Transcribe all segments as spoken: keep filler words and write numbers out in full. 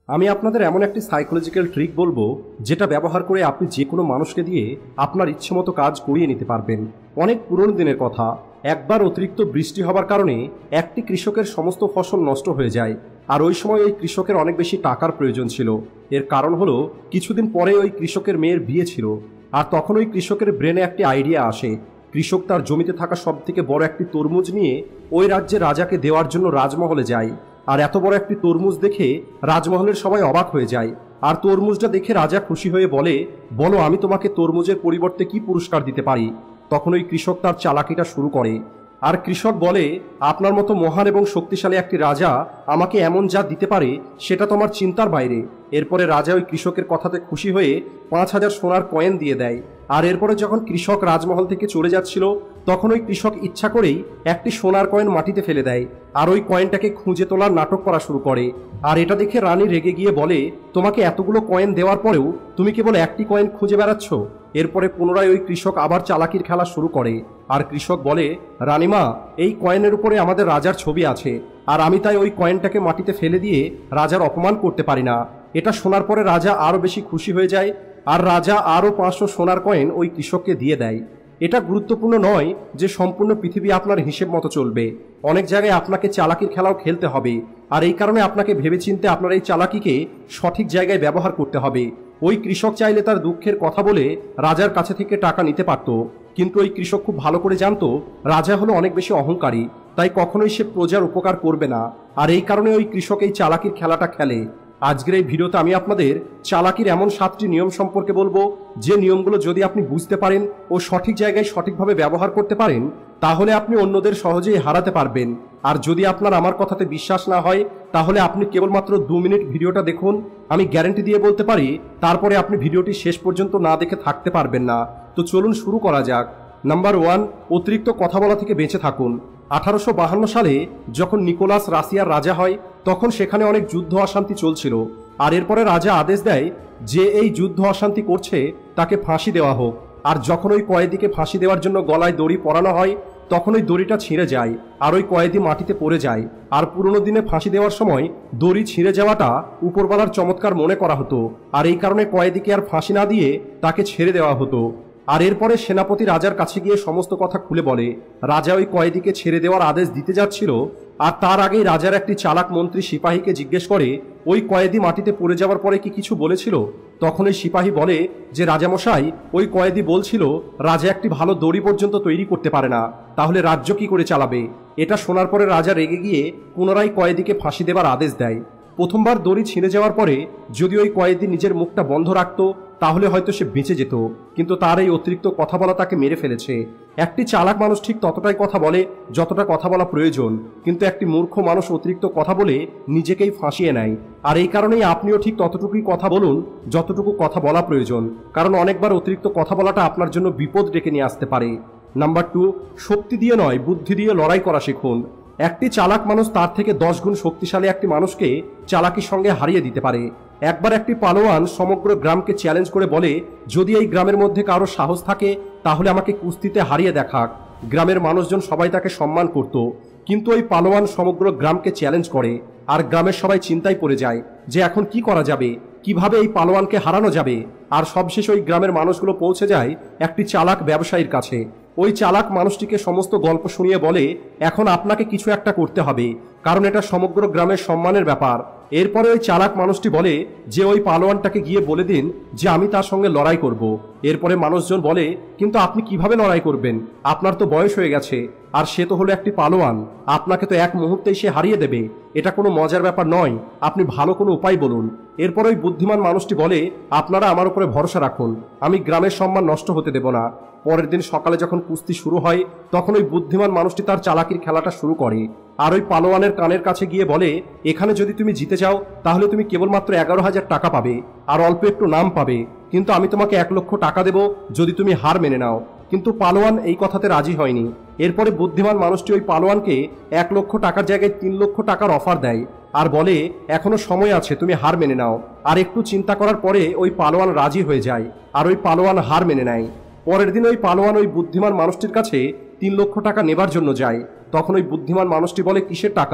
আমি আপনাদের এমন একটি সাইকোলজিক্যাল ট্রিক বলবো যেটা ব্যবহার করে আপনি যে কোনো মানুষকে দিয়ে আপনার ইচ্ছেমতো কাজ করিয়ে নিতে পারবেন। অনেক পুরনো দিনের কথা। একবার অতিরিক্ত বৃষ্টি হবার কারণে একটি কৃষকের সমস্ত ফসল নষ্ট হয়ে যায়, আর ওই সময় ওই কৃষকের অনেক বেশি টাকার প্রয়োজন ছিল। এর কারণ হলো কিছুদিন পরে ওই কৃষকের মেয়ের বিয়ে ছিল, আর তখন ওই কৃষকের ব্রেনে একটি আইডিয়া আসে। কৃষক তার জমিতে থাকা সব থেকে বড় একটি তরমুজ নিয়ে ওই রাজ্যে রাজাকে দেওয়ার জন্য রাজমহলে যায়। আর এত বড় একটি তরমুজ দেখে রাজমহলের সবাই অবাক হয়ে যায়। আর তরমুজটা দেখে রাজা খুশি হয়ে বলে, বলো আমি তোমাকে তরমুজের পরিবর্তে কি পুরস্কার দিতে পারি। তখন ওই কৃষক তার চালাকিটা শুরু করে। আর কৃষক বলে, আপনার মতো মহান এবং শক্তিশালী একটি রাজা আমাকে এমন যা দিতে পারে সেটা তোমার চিন্তার বাইরে। এরপরে রাজা ওই কৃষকের কথাতে খুশি হয়ে পাঁচ হাজার সোনার কয়েন দিয়ে দেয়। আর এরপরে যখন কৃষক রাজমহল থেকে চলে যাচ্ছিল তখন ওই কৃষক ইচ্ছা করেই একটি সোনার কয়েন মাটিতে ফেলে দেয়, আর ওই কয়েনটাকে খুঁজে তোলার নাটক করা শুরু করে। আর এটা দেখে রানী রেগে গিয়ে বলে, তোমাকে এতগুলো কয়েন দেওয়ার পরেও তুমি কেবল একটি কয়েন খুঁজে বেড়াচ্ছ। এরপরে পুনরায় ওই কৃষক আবার চালাকির খেলা শুরু করে। আর কৃষক বলে, রানীমা, এই কয়েনের উপরে আমাদের রাজার ছবি আছে, আর আমি তাই ওই কয়েনটাকে মাটিতে ফেলে দিয়ে রাজার অপমান করতে পারি না। এটা শোনার পরে রাজা আরও বেশি খুশি হয়ে যায়, আর রাজা আরও পাঁচশো সোনার কয়েন ওই কৃষককে দিয়ে দেয়। এটা গুরুত্বপূর্ণ নয় যে সম্পূর্ণ পৃথিবী আপনার হিসেব মতো চলবে। অনেক জায়গায় আপনাকে চালাকির খেলাও খেলতে হবে, আর এই কারণে আপনাকে ভেবেচিন্তে আপনার এই চালাকিকে সঠিক জায়গায় ব্যবহার করতে হবে। ওই কৃষক চাইলে তার দুঃখের কথা বলে রাজার কাছে থেকে টাকা নিতে পারত, কিন্তু ওই কৃষক খুব ভালো করে জানতো রাজা হলো অনেক বেশি অহংকারী, তাই কখনোই সে প্রজার উপকার করবে না। আর এই কারণে ওই কৃষক এই চালাকির খেলাটা খেলে। আজকের এই ভিডিওতে আমি আপনাদের চালাকির এমন সাতটি নিয়ম সম্পর্কে বলবো, যে নিয়মগুলো যদি আপনি বুঝতে পারেন ও সঠিক জায়গায় সঠিকভাবে ব্যবহার করতে পারেন তাহলে আপনি অন্যদের সহজেই হারাতে পারবেন। আর যদি আপনার আমার কথাতে বিশ্বাস না হয় তাহলে আপনি কেবলমাত্র দু মিনিট ভিডিওটা দেখুন। আমি গ্যারান্টি দিয়ে বলতে পারি তারপরে আপনি ভিডিওটি শেষ পর্যন্ত না দেখে থাকতে পারবেন না। তো চলুন শুরু করা যাক। নাম্বার ওয়ান, অতিরিক্ত কথা বলা থেকে বেঁচে থাকুন। আঠারোশো বাহান্ন সালে যখন নিকোলাস রাশিয়ার রাজা হয় তখন সেখানে অনেক যুদ্ধ অশান্তি চলছিল। আর এরপরে রাজা আদেশ দেয় যে এই যুদ্ধ অশান্তি করছে তাকে ফাঁসি দেওয়া হোক। আর যখন ওই কয়েদিকে ফাঁসি দেওয়ার জন্য গলায় দড়ি পরানো হয় তখন ওই দড়িটা ছিঁড়ে যায়, আর ওই কয়েদি মাটিতে পড়ে যায়। আর পুরনো দিনে ফাঁসি দেওয়ার সময় দড়ি ছিঁড়ে যাওয়াটা উপরওয়ালার চমৎকার মনে করা হতো, আর এই কারণে কয়েদিকে আর ফাঁসি না দিয়ে তাকে ছেড়ে দেওয়া হতো। আর এরপরে সেনাপতি রাজার কাছে গিয়ে সমস্ত কথা খুলে বলে। রাজা ওই কয়েদিকে ছেড়ে দেওয়ার আদেশ দিতে যাচ্ছিল, আর তার আগেই রাজার একটি চালাক মন্ত্রী সিপাহীকে জিজ্ঞেস করে, ওই কয়েদি মাটিতে পড়ে যাওয়ার পরে কি কিছু বলেছিল? তখন ওই সিপাহী বলে যে, রাজামশাই, ওই কয়েদি বলছিল রাজা একটি ভালো দড়ি পর্যন্ত তৈরি করতে পারে না, তাহলে রাজ্য কি করে চালাবে? এটা শোনার পরে রাজা রেগে গিয়ে পুনরায় কয়েদিকে ফাঁসি দেবার আদেশ দেয়। প্রথমবার দড়ি ছিঁড়ে যাওয়ার পরে যদি ওই কয়েদি নিজের মুখটা বন্ধ রাখত তাহলে হয়তো সে বেঁচে যেত, কিন্তু তার এই অতিরিক্ত কথা বলা তাকে মেরে ফেলেছে। একটি চালাক মানুষ ঠিক ততটাই কথা বলে যতটা কথা বলা প্রয়োজন, কিন্তু একটি মূর্খ মানুষ অতিরিক্ত কথা বলে নিজেকেই ফাঁসিয়ে নেয়। আর এই কারণেই আপনিও ঠিক ততটুকুই কথা বলুন যতটুকু কথা বলা প্রয়োজন, কারণ অনেকবার অতিরিক্ত কথা বলাটা আপনার জন্য বিপদ ডেকে নিয়ে আসতে পারে। নাম্বার টু, শক্তি দিয়ে নয় বুদ্ধি দিয়ে লড়াই করা শিখুন। একটি চালাক মানুষ তার থেকে দশ গুণ শক্তিশালী একটি মানুষকে চালাকির সঙ্গে হারিয়ে দিতে পারে। একবার একটি পালোয়ান সমগ্র গ্রামকে চ্যালেঞ্জ করে বলে, যদি এই গ্রামের মধ্যে কারো সাহস থাকে তাহলে আমাকে কুস্তিতে হারিয়ে দেখাক। গ্রামের মানুষজন সবাই তাকে সম্মান করত, কিন্তু ওই পালোয়ান সমগ্র গ্রামকে চ্যালেঞ্জ করে, আর গ্রামের সবাই চিন্তায় পড়ে যায় যে এখন কি করা যাবে, কিভাবে এই পালোয়ানকে হারানো যাবে। আর সবশেষে ওই গ্রামের মানুষগুলো পৌঁছে যায় একটি চালাক ব্যবসায়ীর কাছে। ওই চালাক মানুষটিকে সমস্ত গল্প শুনিয়ে বলে, এখন আপনাকে কিছু একটা করতে হবে, কারণ এটা সমগ্র গ্রামের সম্মানের ব্যাপার। এরপরে ওই চালাক মানুষটি বলে যে ওই পালোয়ানটাকে গিয়ে বলে দিন যে আমি তার সঙ্গে লড়াই করব। এরপরে মানুষজন বলে, কিন্তু আপনি কিভাবে লড়াই করবেন? আপনার তো বয়স হয়ে গেছে, আর সে তো হলো একটি পালোয়ান, আপনাকে তো এক মুহূর্তেই সে হারিয়ে দেবে। এটা কোনো মজার ব্যাপার নয়, আপনি ভালো কোনো উপায় বলুন। এরপর ওই বুদ্ধিমান মানুষটি বলে, আপনারা আমার উপরে ভরসা রাখুন, আমি গ্রামের সম্মান নষ্ট হতে দেব না। পরের দিন সকালে যখন কুস্তি শুরু হয় তখন ওই বুদ্ধিমান মানুষটি তার চালাকির খেলাটা শুরু করে, আর ওই পালোয়ানের কানের কাছে গিয়ে বলে, এখানে যদি তুমি জিতে যাও তাহলে তুমি কেবলমাত্র এগারো হাজার টাকা পাবে আর অল্প একটু নাম পাবে, কিন্তু আমি তোমাকে এক লক্ষ টাকা দেব যদি তুমি হার মেনে নাও। কিন্তু পালোয়ান এই কথাতে রাজি হয়নি। এরপরে বুদ্ধিমান মানুষটি ওই পালোয়ানকে এক লক্ষ টাকার জায়গায় তিন লক্ষ টাকার অফার দেয়, আর বলে এখনো সময় আছে, তুমি হার মেনে নাও। আর একটু চিন্তা করার পরে ওই পালোয়ান রাজি হয়ে যায়, আর ওই পালোয়ান হার মেনে নেয়। পরের দিন ওই পালোয়ান ওই বুদ্ধিমান মানুষটির কাছে তিন লক্ষ টাকা নেবার জন্য যায়। তখন ওই বুদ্ধিমান মানুষটি বলে, কিসের টাকা?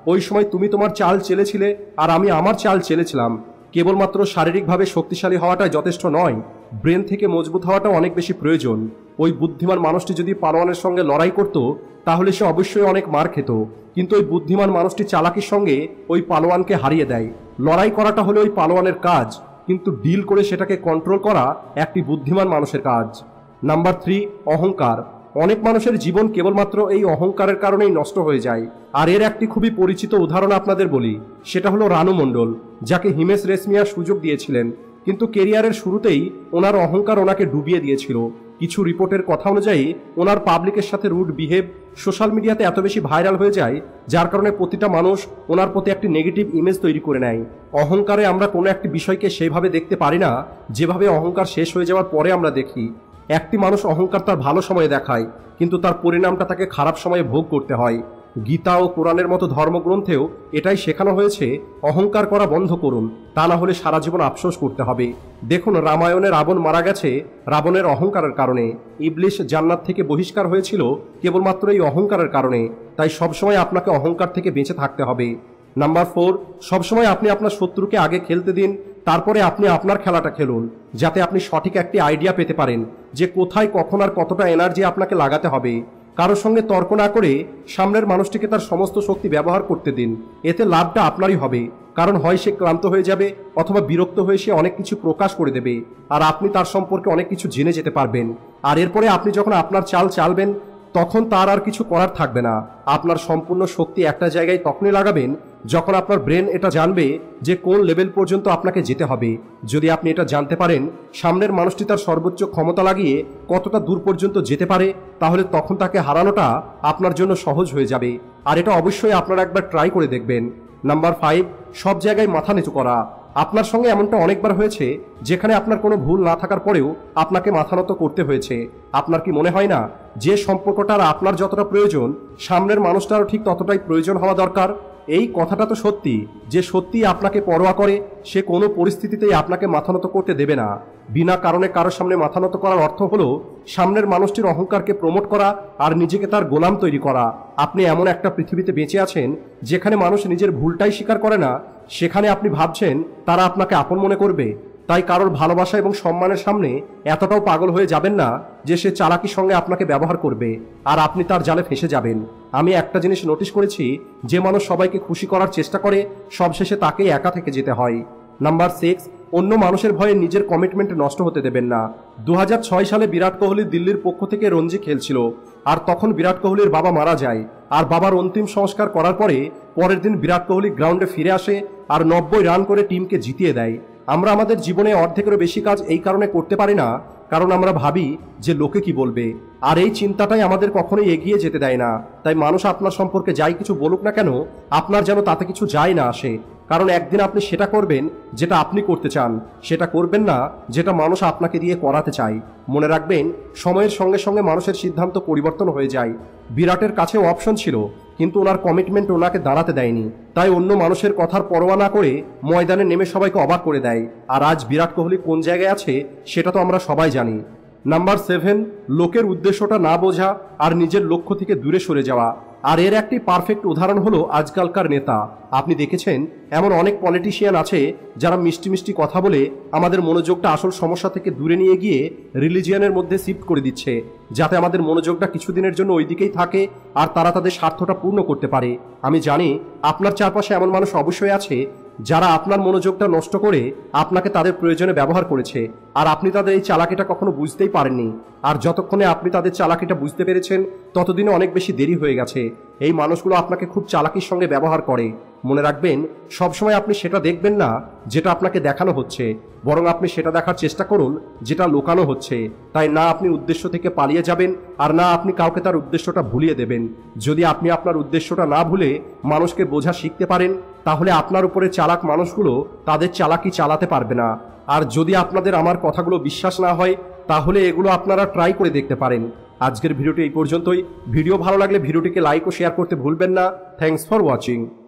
ওই সময় তুমি তোমার চাল চেলেছিলে আর আমি আমার চাল চেলেছিলাম। কেবলমাত্র শারীরিকভাবে শক্তিশালী হওয়াটাই যথেষ্ট নয়, ব্রেন থেকে মজবুত হওয়াটাও অনেক বেশি প্রয়োজন। ওই বুদ্ধিমান মানুষটি যদি পালোয়ানের সঙ্গে লড়াই করত তাহলে সে অবশ্যই অনেক মার খেত, কিন্তু ওই বুদ্ধিমান মানুষটি চালাকির সঙ্গে ওই পালোয়ানকে হারিয়ে দেয়। লড়াই করাটা হলো ওই পালোয়ানের কাজ, কিন্তু ডিল করে সেটাকে কন্ট্রোল করা একটি বুদ্ধিমান মানুষের কাজ। নাম্বার থ্রি, অহংকার। অনেক মানুষের জীবন কেবলমাত্র এই অহংকারের কারণেই নষ্ট হয়ে যায়। আর এর একটি খুবই পরিচিত উদাহরণ আপনাদের বলি, সেটা হলো রানু মণ্ডল, যাকে হিমেশ রেশমিয়া সুযোগ দিয়েছিলেন, কিন্তু কেরিয়ারের শুরুতেই ওনার অহংকার ওনাকে ডুবিয়ে দিয়েছিল। কিছু রিপোর্টের কথা অনুযায়ী ওনার পাবলিকের সাথে রুড বিহেভ সোশ্যাল মিডিয়াতে এত বেশি ভাইরাল হয়ে যায়, যার কারণে প্রতিটা মানুষ ওনার প্রতি একটি নেগেটিভ ইমেজ তৈরি করে নেয়। অহংকারে আমরা কোনো একটি বিষয়কে সেইভাবে দেখতে পারি না যেভাবে অহংকার শেষ হয়ে যাওয়ার পরে আমরা দেখি। একটি মানুষ অহংকার তার ভালো সময়ে দেখায়, কিন্তু তার পরিণামটা তাকে খারাপ সময়ে ভোগ করতে হয়। গীতা ও কোরআনের মতো ধর্মগ্রন্থেও এটাই শেখানো হয়েছে, অহংকার করা বন্ধ করুন, তা না হলে সারা জীবন আফসোস করতে হবে। দেখুন, রামায়ণে রাবণ মারা গেছে রাবণের অহংকারের কারণে। ইবলিশ জান্নাত থেকে বহিষ্কার হয়েছিল কেবলমাত্র এই অহংকারের কারণে। তাই সবসময় আপনাকে অহংকার থেকে বেঁচে থাকতে হবে। নাম্বার ফোর, সবসময় আপনি আপনার শত্রুকে আগে খেলতে দিন, তারপরে আপনি আপনার খেলাটা খেলুন, যাতে আপনি সঠিক একটি আইডিয়া পেতে পারেন যে কোথায় কখন আর কতটা এনার্জি আপনাকে লাগাতে হবে। কারোর সঙ্গে তর্ক না করে সামনের মানুষটিকে তার সমস্ত শক্তি ব্যবহার করতে দিন, এতে লাভটা আপনারই হবে। কারণ হয় সে ক্লান্ত হয়ে যাবে অথবা বিরক্ত হয়ে সে অনেক কিছু প্রকাশ করে দেবে, আর আপনি তার সম্পর্কে অনেক কিছু জেনে যেতে পারবেন। আর এরপরে আপনি যখন আপনার চাল চালবেন তখন তার আর কিছু করার থাকবে না। আপনার সম্পূর্ণ শক্তি একটা জায়গায় তখনই লাগাবেন যখন আপনার ব্রেন এটা জানবে যে কোন লেভেল পর্যন্ত আপনাকে যেতে হবে। যদি আপনি এটা জানতে পারেন সামনের মানুষটি তার সর্বোচ্চ ক্ষমতা লাগিয়ে কতটা দূর পর্যন্ত যেতে পারে, তাহলে তখন তাকে হারানোটা আপনার জন্য সহজ হয়ে যাবে। আর এটা অবশ্যই আপনারা একবার ট্রাই করে দেখবেন। নাম্বার ফাইভ, সব জায়গায় মাথা নিচু করা। আপনার সঙ্গে এমনটা অনেকবার হয়েছে যেখানে আপনার কোনো ভুল না থাকার পরেও আপনাকে মাথা নত করতে হয়েছে। আপনার কি মনে হয় না যে সম্পর্কটার আপনার যতটা প্রয়োজন সামনের মানুষটারও ঠিক ততটাই প্রয়োজন হওয়া দরকার? এই কথাটা তো সত্যি, যে সত্যি আপনাকে পরোয়া করে সে কোনো পরিস্থিতিতেই আপনাকে মাথা নত করতে দেবে না। বিনা কারণে কারোর সামনে মাথা নত করার অর্থ হলো সামনের মানুষটির অহংকারকে প্রমোট করা আর নিজেকে তার গোলাম তৈরি করা। আপনি এমন একটা পৃথিবীতে বেঁচে আছেন যেখানে মানুষ নিজের ভুলটাই স্বীকার করে না, সেখানে আপনি ভাবছেন তারা আপনাকে আপন মনে করবে। তাই কারোর ভালোবাসা এবং সম্মানের সামনে এতটাও পাগল হয়ে যাবেন না যে সে চালাকির সঙ্গে আপনাকে ব্যবহার করবে আর আপনি তার জালে ফেসে যাবেন। আমি একটা জিনিস নোটিশ করেছি, যে মানুষ সবাইকে খুশি করার চেষ্টা করে সবশেষে তাকেই একা থেকে যেতে হয়। নাম্বার সিক্স, অন্য মানুষের ভয়ে নিজের কমিটমেন্ট নষ্ট হতে দেবেন না। দু হাজার ছয় সালে বিরাট কোহলি দিল্লির পক্ষ থেকে রঞ্জি খেলছিল, আর তখন বিরাট কোহলির বাবা মারা যায়। আর বাবার অন্তিম সংস্কার করার পরে পরের দিন বিরাট কোহলি গ্রাউন্ডে ফিরে আসে আর নব্বই রান করে টিমকে জিতিয়ে দেয়। আমরা আমাদের জীবনে অর্ধেকেরও বেশি কাজ এই কারণে করতে পারি না কারণ আমরা ভাবি যে লোকে কি বলবে, আর এই চিন্তাটাই আমাদের কখনোই এগিয়ে যেতে দেয় না। তাই মানুষ আপনার সম্পর্কে যাই কিছু বলুক না কেন, আপনার যেন তাতে কিছু যায় না আসে। কারণ একদিন আপনি সেটা করবেন যেটা আপনি করতে চান, সেটা করবেন না যেটা মানুষ আপনাকে দিয়ে করাতে চায়। মনে রাখবেন, সময়ের সঙ্গে সঙ্গে মানুষের সিদ্ধান্ত পরিবর্তন হয়ে যায়। বিরাটের কাছেও অপশন ছিল, কিন্তু ওনার কমিটমেন্ট ওনাকে দাঁড়াতে দেয়নি। তাই অন্য মানুষের কথার পরোয়া না করে ময়দানে নেমে সবাইকে অবাক করে দেয়। আর আজ বিরাট কোহলি কোন জায়গায় আছে সেটা তো আমরা সবাই জানি। নাম্বার সেভেন, লোকের উদ্দেশ্যটা না বোঝা আর নিজের লক্ষ্য থেকে দূরে সরে যাওয়া। আর এর একটি পারফেক্ট উদাহরণ হলো আজকালকার নেতা। আপনি দেখেছেন এমন অনেক পলিটিশিয়ান আছে যারা মিষ্টি মিষ্টি কথা বলে আমাদের মনোযোগটা আসল সমস্যা থেকে দূরে নিয়ে গিয়ে রিলিজিয়ানের মধ্যে শিফট করে দিচ্ছে, যাতে আমাদের মনোযোগটা কিছুদিনের জন্য ওই দিকেই থাকে আর তারা তাদের স্বার্থটা পূর্ণ করতে পারে। আমি জানি আপনার চারপাশে এমন মানুষ অবশ্যই আছে যারা আপনার মনোযোগটা নষ্ট করে আপনাকে তাদের প্রয়োজনে ব্যবহার করেছে, আর আপনি তাদের এই চালাকিটা কখনো বুঝতেই পারেননি। আর যতক্ষণে আপনি তাদের চালাকিটা বুঝতে পেরেছেন ততদিনে অনেক বেশি দেরি হয়ে গেছে। এই মানুষগুলো আপনাকে খুব চালাকির সঙ্গে ব্যবহার করে। মনে রাখবেন, সবসময় আপনি সেটা দেখবেন না যেটা আপনাকে দেখানো হচ্ছে, বরং আপনি সেটা দেখার চেষ্টা করুন যেটা লুকানো হচ্ছে। তাই না আপনি উদ্দেশ্য থেকে পালিয়ে যাবেন আর না আপনি কাউকে তার উদ্দেশ্যটা ভুলিয়ে দেবেন। যদি আপনি আপনার উদ্দেশ্যটা না ভুলে মানুষকে বোঝা শিখতে পারেন, তাহলে আপনার উপরে চালাক মানুষগুলো তাদের চালাকি চালাতে পারবে না। আর যদি আপনাদের আমার কথাগুলো বিশ্বাস না হয়, তাহলে এগুলো আপনারা ট্রাই করে দেখতে পারেন। আজকের ভিডিওটি এই পর্যন্তই। ভিডিও ভালো লাগলে ভিডিওটিকে লাইক ও শেয়ার করতে ভুলবেন না। Thanks for watching.